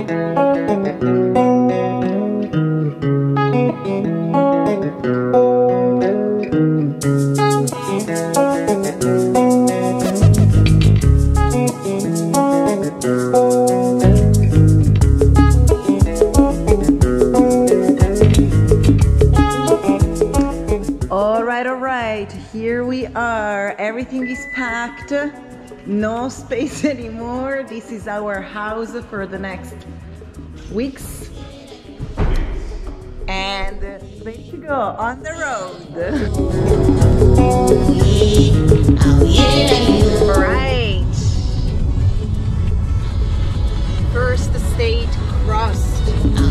Here we are. Everything is packed. No space anymore. This is our house for the next weeks. And ready to go on the road. Right. First state crossed.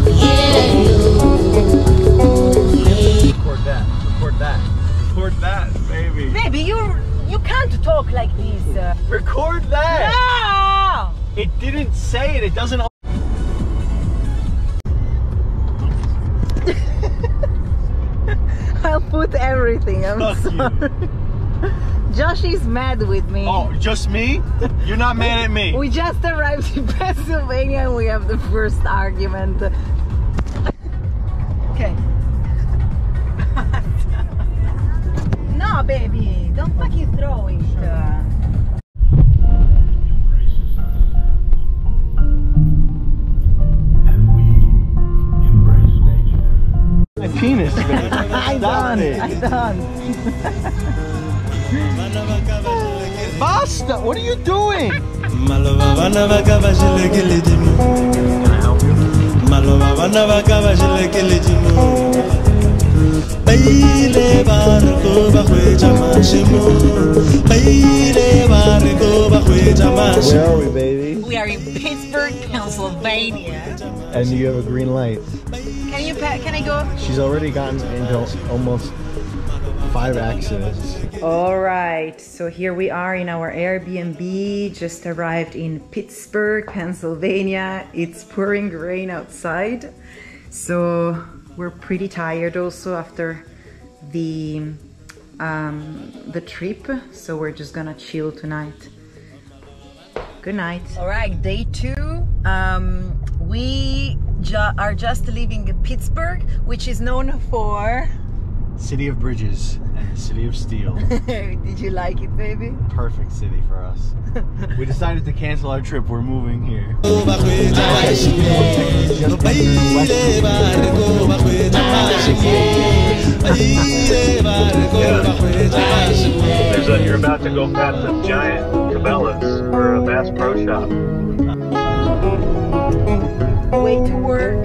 Record that. Record that. Record that, baby. Baby, you can't talk like this. Record that. No! It didn't say it. It doesn't. I'll put everything. I'm Fuck sorry. Josh is mad with me. Oh, just me? You're not mad at me. We just arrived in Pennsylvania and we have the first argument. Okay. No, baby, don't fucking throw it. My penis, baby. I'm done. I'm done. Basta! What are you doing? Where are we, baby? We are in Pittsburgh, Pennsylvania. And you have a green light. Can I go? She's already gotten into almost 5 accidents. All right, so here we are in our Airbnb. Just arrived in Pittsburgh, Pennsylvania. It's pouring rain outside, so we're pretty tired also after the trip. So we're just gonna chill tonight. Good night. All right, day 2. We are just leaving Pittsburgh, which is known for City of Bridges and City of Steel. Did you like it, baby? Perfect city for us. We decided to cancel our trip. We're moving here. You're about to go past the giant Cabela's for a Bass Pro Shop. Way to work.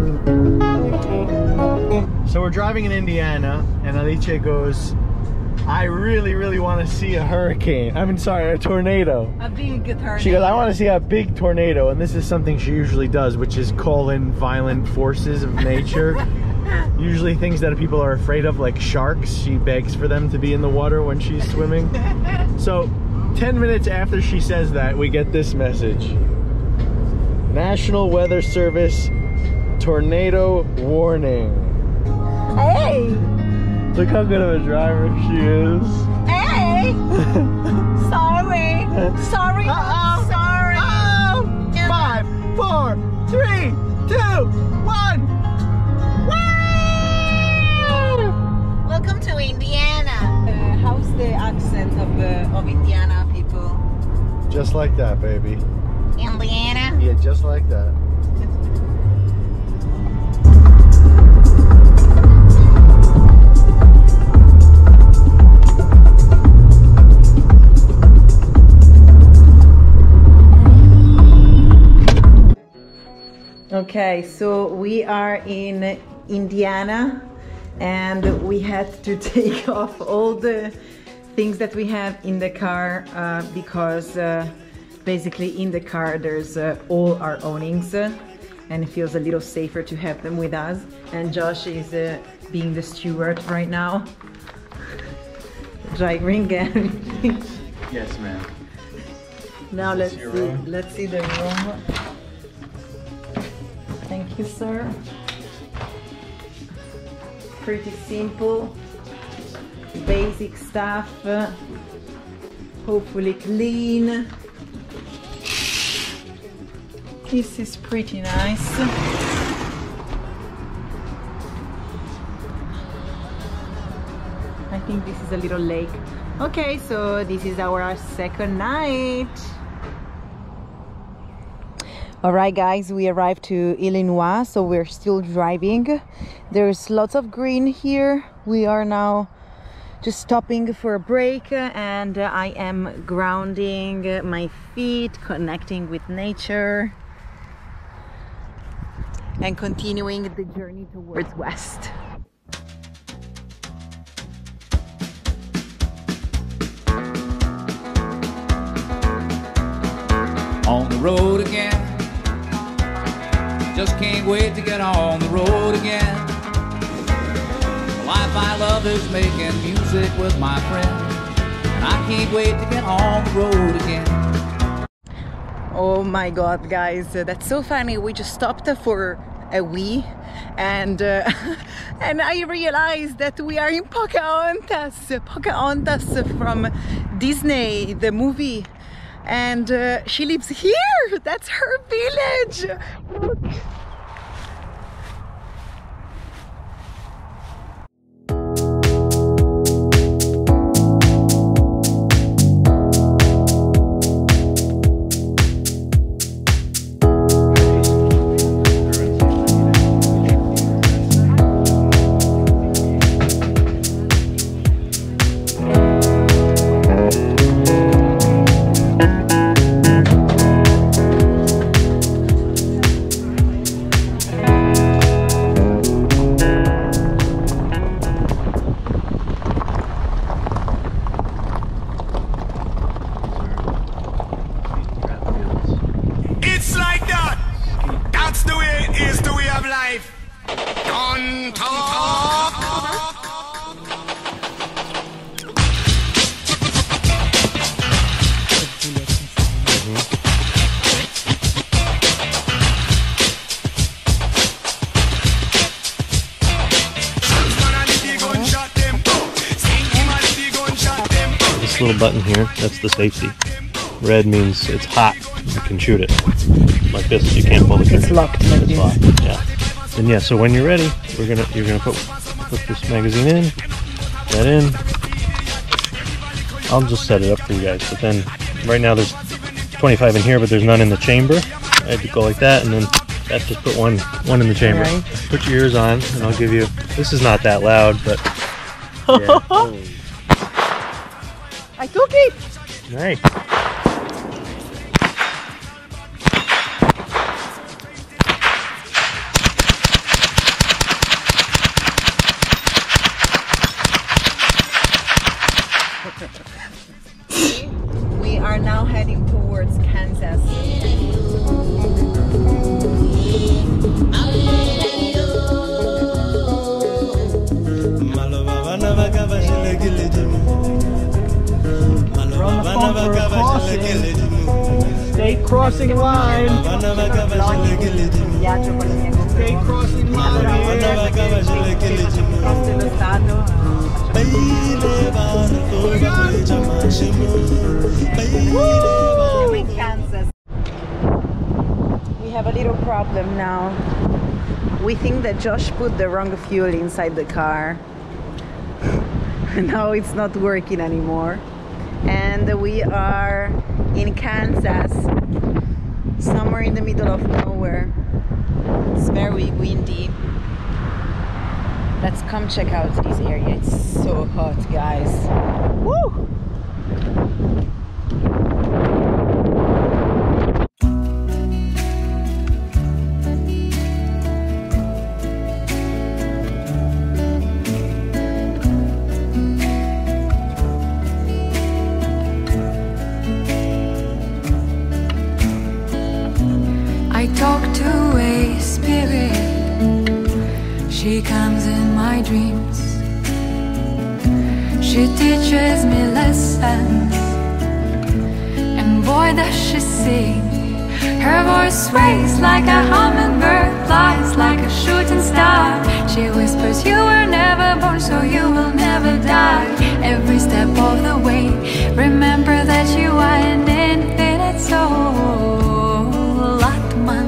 So we're driving in Indiana, and Alicia goes, I really want to see a hurricane. I mean, sorry, a tornado. A big tornado. She goes, I want to see a big tornado, and this is something she usually does, which is call in violent forces of nature. Usually things that people are afraid of, like sharks, she begs for them to be in the water when she's swimming. So 10 minutes after she says that, we get this message. National Weather Service tornado warning. Hey! Look how good of a driver she is. Hey! Sorry! Sorry! Sorry! Oh! 5, 4, 3, 2, 1! Woo! Welcome to Indiana. How's the accent of Indiana people? Just like that, baby. Indiana? Yeah, just like that. Okay, so we are in Indiana and we had to take off all the things that we have in the car because basically in the car there's all our ownings and it feels a little safer to have them with us. And Josh is being the steward right now. Driving again. Yes, ma'am. Now let's see the room. Thank you, sir. Pretty simple, basic stuff, hopefully clean. This is pretty nice. I think this is a little lake. Okay, so this is our second night. All right, guys, we arrived to Illinois, so we're still driving. There's lots of green here. We are now just stopping for a break, and I am grounding my feet, connecting with nature, and continuing the journey towards west. On the road again, just can't wait to get on the road again. The life I love is making music with my friends, and I can't wait to get on the road again. Oh my god, guys, that's so funny. We just stopped for a wee, and and I realized that we are in Pocahontas from Disney, the movie, and she lives here. That's her village. Look. Little button here, that's the safety. Red means it's hot, you can shoot it. Like this, you can't pull the trigger. It's locked. It's locked, yeah. And yeah, so when you're ready, you're gonna put this magazine in, that in. I'll just set it up for you guys, but then right now there's 25 in here, but there's none in the chamber. I had to go like that, and then that just put one in the chamber. Right. Put your ears on, and I'll give you, this is not that loud, but yeah. I took it! Nice. We are now heading towards Kansas. State crossing line. State crossing line. In Kansas. We have a little problem now. We think that Josh put the wrong fuel inside the car. Now it's not working anymore. And we are in Kansas, somewhere in the middle of nowhere. It's very windy. Let's come check out this area. It's so hot, guys. Woo! Talk to a spirit, she comes in my dreams. She teaches me lessons, and boy does she sing. Her voice sways like a hummingbird, flies like a shooting star. She whispers, you were never born, so you will never die. Every step of the way, remember that you are an infinite soul. Atman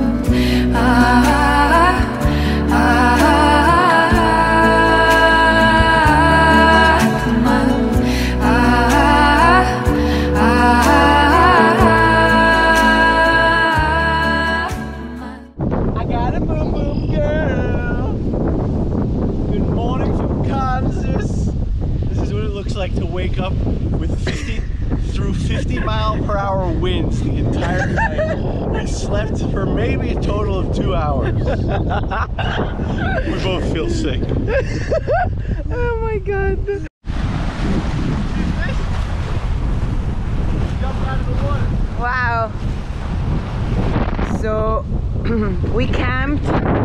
for maybe a total of 2 hours. We both feel sick. Oh my god. Jump out of the water. Wow. So we camped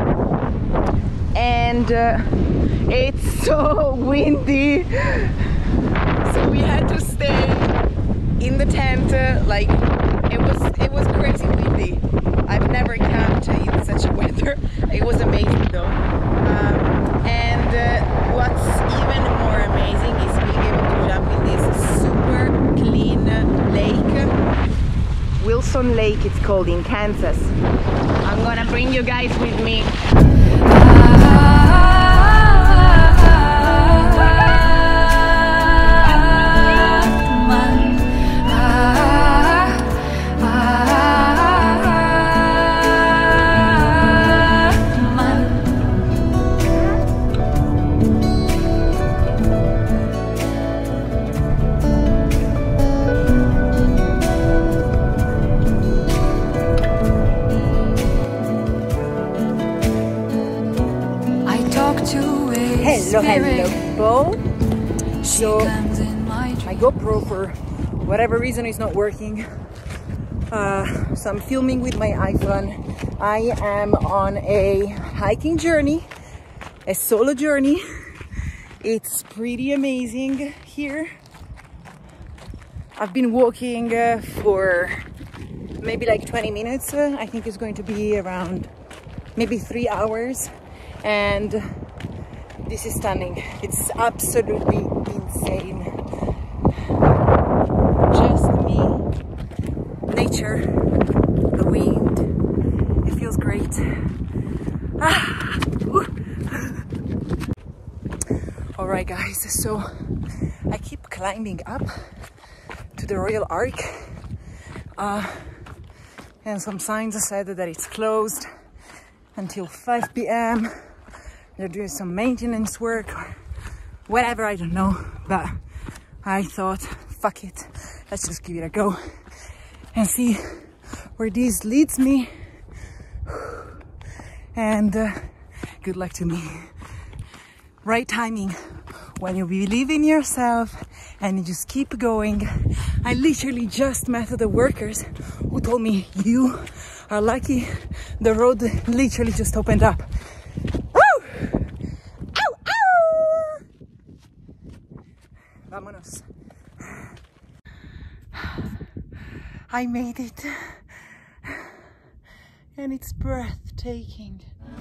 and it's so windy. So we had to stay in the tent. Like it was crazy windy. I've never camped in such a weather. It was amazing though. And what's even more amazing is being able to jump in this super clean lake. Wilson Lake it's called in Kansas. I'm gonna bring you guys with me. Hello. So my GoPro for whatever reason is not working. So I'm filming with my iPhone. I am on a hiking journey, a solo journey. It's pretty amazing here. I've been walking for maybe like 20 minutes. I think it's going to be around maybe 3 hours. And this is stunning. It's absolutely insane. Just me, nature, the wind. It feels great. All right, guys. So I keep climbing up to the Royal Arch, and some signs said that it's closed until 5 p.m. They're doing some maintenance work or whatever, I don't know, but I thought, fuck it, let's just give it a go and see where this leads me. And good luck to me. Right timing, when you believe in yourself and you just keep going. I literally just met the workers who told me, you are lucky, the road literally just opened up. Vámonos. I made it, and it's breathtaking.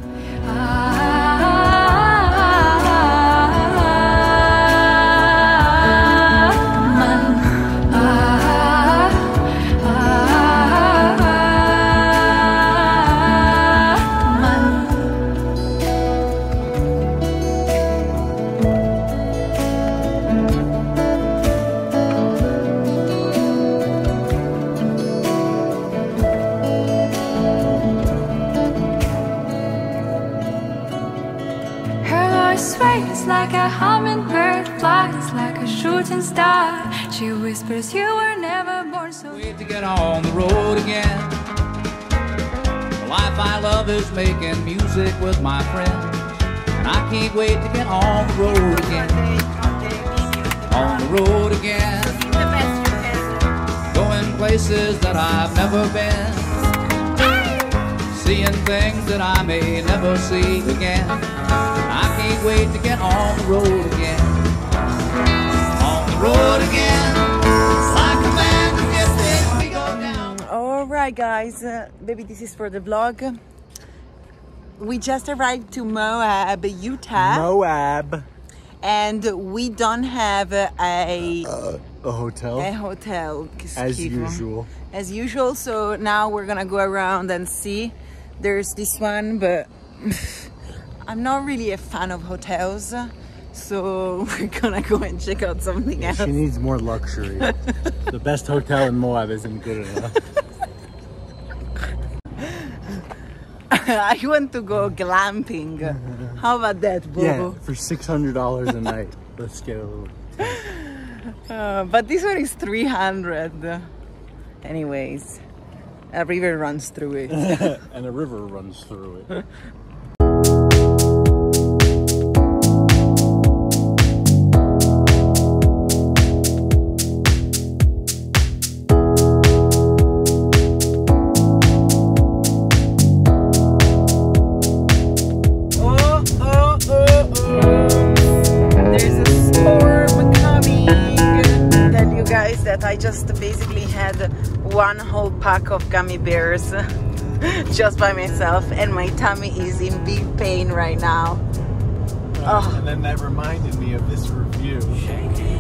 Sways like a hummingbird, flies like a shooting star. She whispers you were never born so. Wait to get on the road again. The life I love is making music with my friends, and I can't wait to get on the road again. On the road again. Going places that I've never been. Seeing things that I may never see again. I can't wait to get on the road again. On the road again. Like a man who gets it, we go down. Alright guys, maybe this is for the vlog. We just arrived to Moab, Utah. Moab. And we don't have a hotel. A hotel. As usual. As usual, so now we're gonna go around and see. There's this one, but I'm not really a fan of hotels, so we're gonna go and check out something else. She needs more luxury. The best hotel in Moab isn't good enough. I want to go glamping. How about that, Bobo? Yeah, for $600 a night. Let's get a little. But this one is 300. Anyways, A river runs through it. And a river runs through it. I just basically had one whole pack of gummy bears just by myself, and my tummy is in big pain right now. Oh. And then that reminded me of this review. Okay,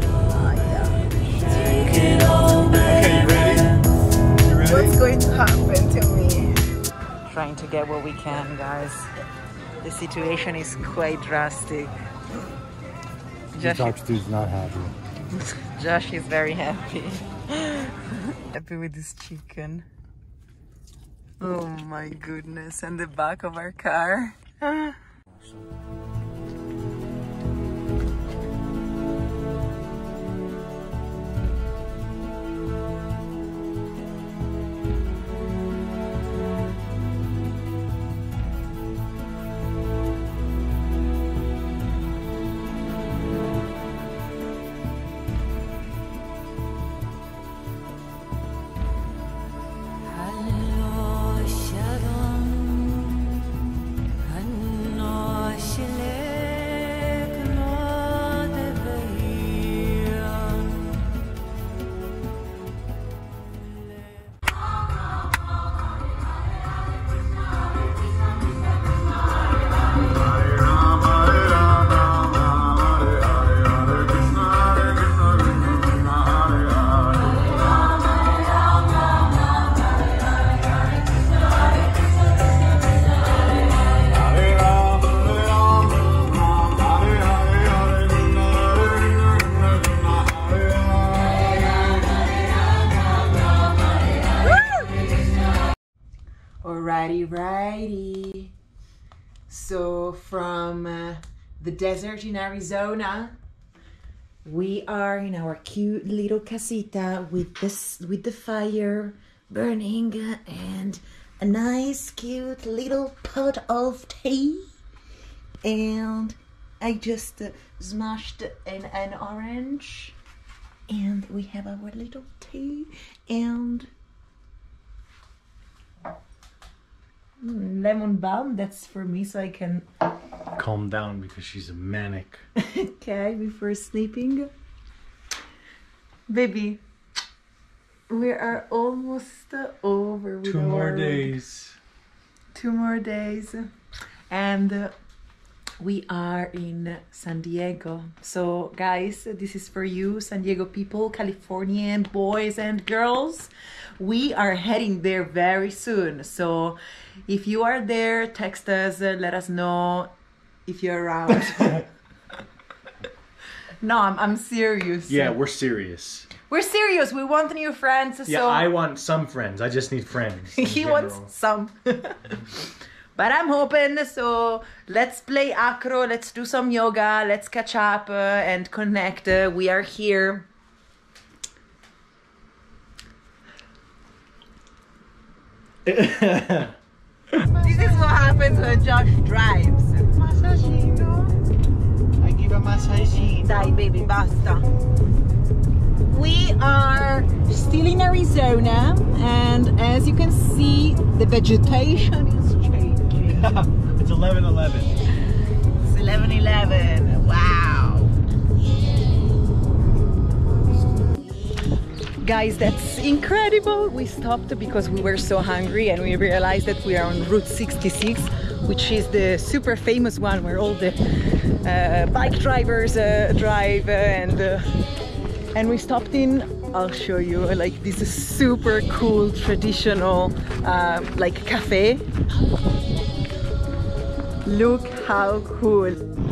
you ready? You ready? What's going to happen to me? Trying to get what we can, guys. The situation is quite drastic. Detox dude's not happy. Josh is very happy. Happy with this chicken. Oh my goodness. And the back of our car. Righty. So from the desert in Arizona, we are in our cute little casita with the fire burning and a nice cute little pot of tea, and I just smashed an orange, and we have our little tea and lemon balm. That's for me, so I can calm down because she's a manic. Okay, before sleeping. Baby, we are almost over with 2 more our days. 2 more days. And we are in San Diego. So guys, this is for you, San Diego people, Californian boys and girls. We are heading there very soon. So if you are there, text us, let us know if you're around. No, I'm serious. Yeah, we're serious. We're serious. We want new friends. Yeah, so I want some friends. I just need friends. he wants some. But I'm hoping, so let's play acro, let's do some yoga, let's catch up and connect. We are here. This is what happens when Josh drives. Massagino. I give a massagino. Dai baby, basta. We are still in Arizona, and as you can see, the vegetation is changing. It's 11:11. It's 11:11. Wow. Guys, that's incredible. We stopped because we were so hungry, and we realized that we are on Route 66, which is the super famous one where all the bike drivers drive, and we stopped in, I'll show you, like this is super cool traditional like cafe. Look how cool.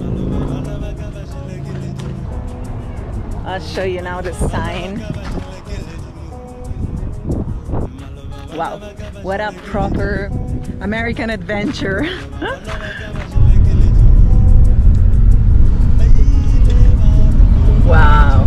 I'll show you now the sign. Wow, what a proper American adventure. Wow.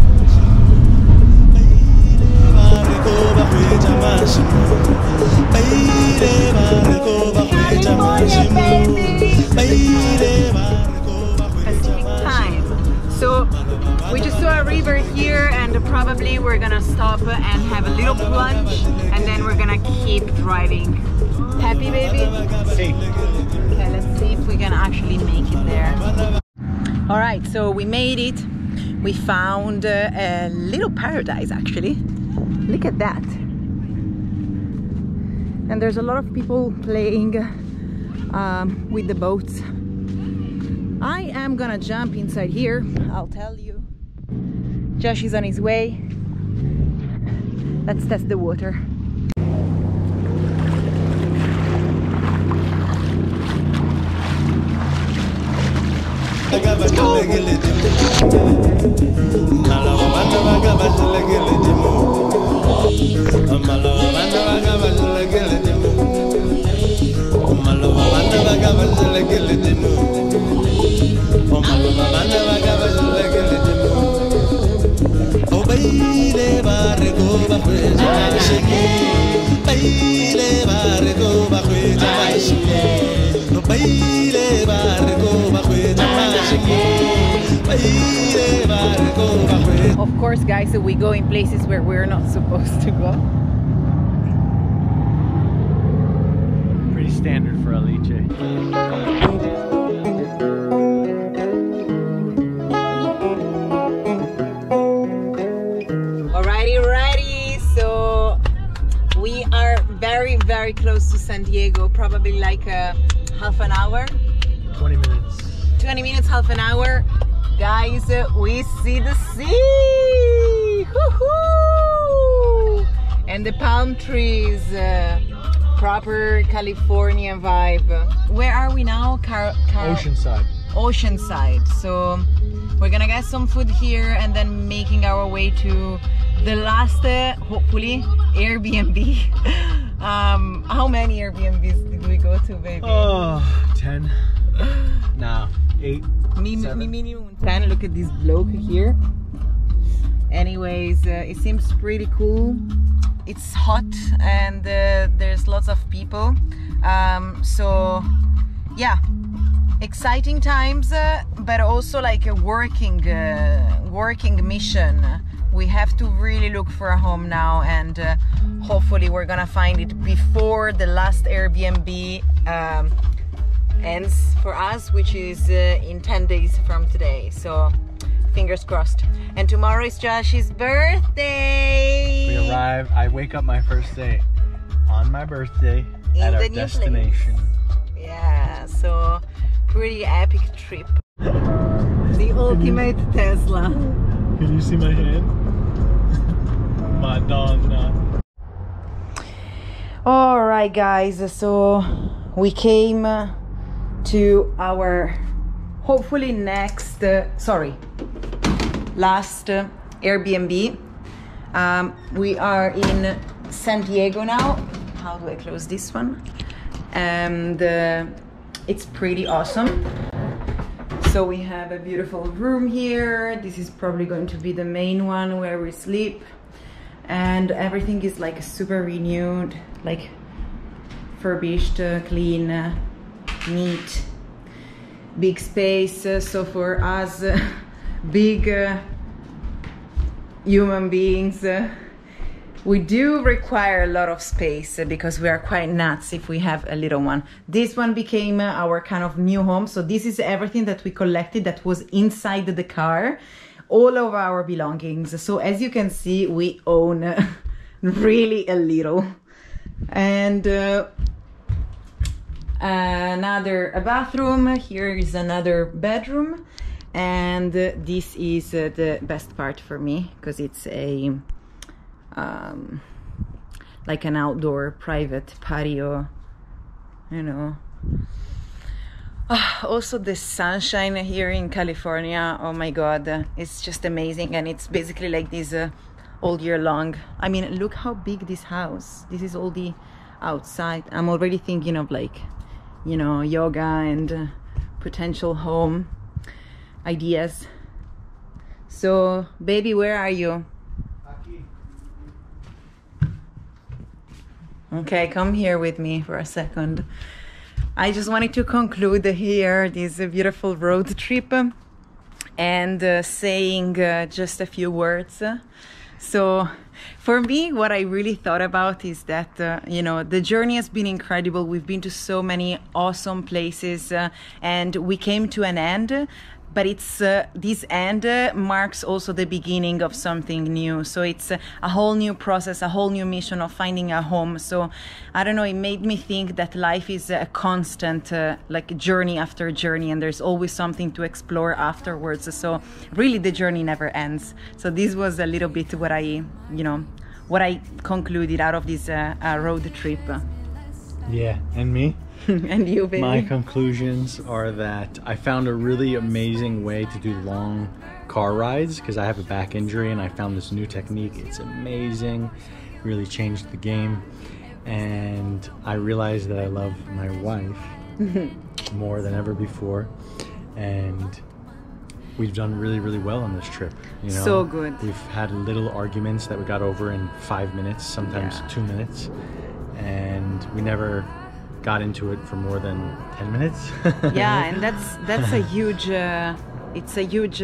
Pacific time. So we just saw a river here, and probably we're gonna stop and have a little plunge, and then we're gonna keep driving. Happy, baby? Safe. Okay, let's see if we can actually make it there. All right, so we made it. We found a little paradise, actually. Look at that. And there's a lot of people playing with the boats. I am gonna jump inside here, I'll tell you. Josh is on his way. Let's test the water. Of course, guys, so we go in places where we're not supposed to go. Pretty standard for Alice. Alrighty, so we are very close to San Diego, probably like half an hour. 20 minutes. 20 minutes, half an hour. Guys, we see the sea! Woohoo! And the palm trees, proper California vibe. Where are we now? Oceanside. Oceanside. So we're gonna get some food here and then making our way to the last, hopefully, Airbnb. How many Airbnbs did we go to, baby? Oh, 10. No, 8. Minimum 10. Look at this bloke here. Anyways, it seems pretty cool. It's hot and there's lots of people. So yeah, exciting times, but also like a working mission. We have to really look for a home now, and hopefully we're gonna find it before the last Airbnb ends for us, which is in 10 days from today. So fingers crossed. And tomorrow is Josh's birthday. We arrive. I wake up my first day on my birthday at our destination. Yeah, so pretty epic trip. The ultimate Tesla. Can you see my hand? Madonna. All right, guys. So we came to our hopefully next, last Airbnb. We are in San Diego now. How do I close this one? And it's pretty awesome. So we have a beautiful room here. This is probably going to be the main one where we sleep. And everything is like super renewed, like furbished, clean, neat, big space. So for us big human beings, we do require a lot of space because we are quite nuts if we have a little one. This one became our kind of new home. So this is everything that we collected that was inside the car, all of our belongings. So as you can see, we own really a little. And a bathroom. Here is another bedroom. And this is the best part for me because it's a like an outdoor private patio, you know. Also the sunshine here in California, oh my god, it's just amazing. And it's basically like this all year long. I mean, look how big this house. This is all the outside. I'm already thinking of, like, you know, yoga and potential home ideas. So baby, where are you? Okay, come here with me for a second. I just wanted to conclude here this beautiful road trip and saying just a few words. So for me, what I really thought about is that, the journey has been incredible. We've been to so many awesome places and we came to an end. But it's this end marks also the beginning of something new. So it's a whole new process, a whole new mission of finding a home. So I don't know, it made me think that life is a constant journey after journey, and there's always something to explore afterwards. So really the journey never ends. So this was a little bit what I concluded out of this road trip. Yeah, and me? And you, baby? My conclusions are that I found a really amazing way to do long car rides because I have a back injury, and I found this new technique. It's amazing, really changed the game, and I realized that I love my wife more than ever before, and we've done really, really well on this trip. So good. We've had little arguments that we got over in 5 minutes, sometimes 2 minutes, and we never got into it for more than 10 minutes. Yeah, and that's a huge it's a huge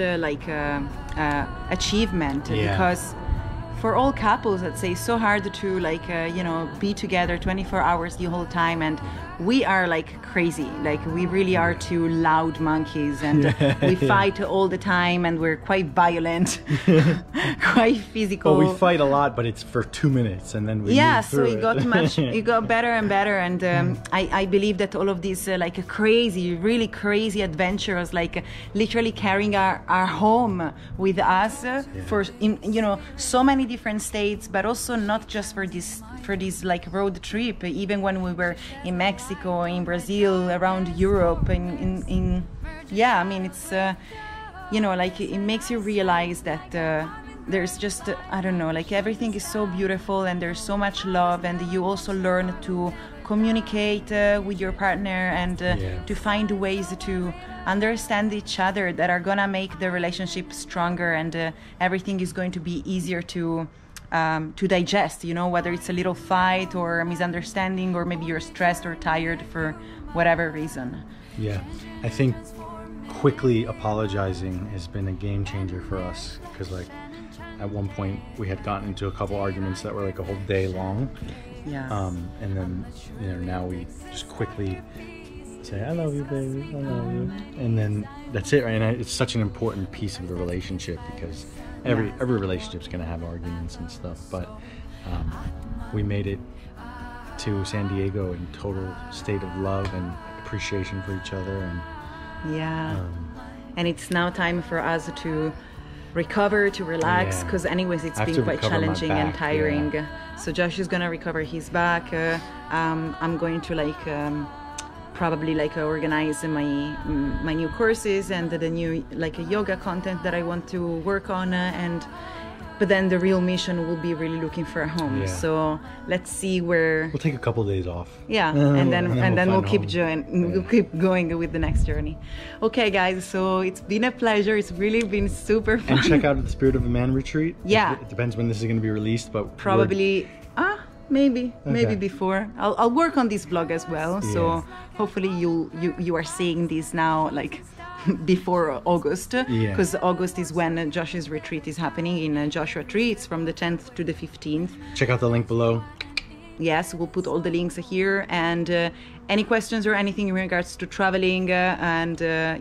achievement, because for all couples, I'd say, it's so hard to be together 24 hours the whole time, and we are crazy. We really are two loud monkeys, and we fight all the time, and we're quite violent, quite physical. Well, we fight a lot, but it's for 2 minutes, and then we move through it got better and better, and I believe that all of these really crazy adventures, literally carrying our home with us for so many different states, but also not just for this road trip. Even when we were in Mexico, in Brazil, around Europe, it's it makes you realize that there's just everything is so beautiful, and there's so much love, and you also learn to communicate with your partner, and to find ways to understand each other that are gonna make the relationship stronger, and everything is going to be easier to digest, whether it's a little fight or a misunderstanding, or maybe you're stressed or tired for whatever reason. Yeah, I think quickly apologizing has been a game changer for us, because at one point we had gotten into a couple arguments that were a whole day long. Yeah. And then now we just quickly say, I love you, baby, I love you, and then that's it, right? And it's such an important piece of the relationship, because every relationship's gonna have arguments and stuff, but we made it to San Diego in total state of love and appreciation for each other, and and it's now time for us to recover, to relax, because anyways it's been quite challenging and tiring. So Josh is gonna recover his back. I'm going to probably organize my new courses and the new yoga content that I want to work on, but then the real mission will be really looking for a home. So let's see where we'll take a couple days off. And then we'll keep we'll keep going with the next journey. Okay, guys, so it's been a pleasure. It's really been super fun. And check out the Spirit of a Man retreat. It depends when this is going to be released, but probably maybe before. I'll work on this vlog as well. So hopefully you are seeing this now before August, because August is when Josh's retreat is happening in Joshua Tree. It's from the 10th to the 15th. Check out the link below. Yes, we'll put all the links here, and any questions or anything in regards to traveling and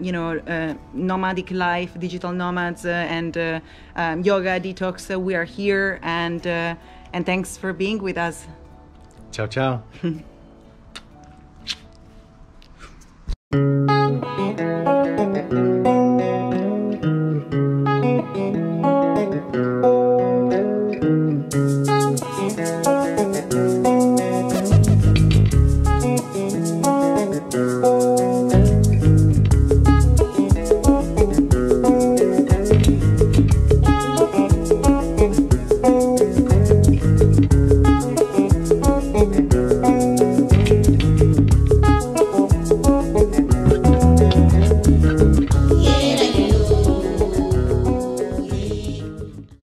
nomadic life, digital nomads, and yoga, detox, we are here, and thanks for being with us. Ciao, ciao.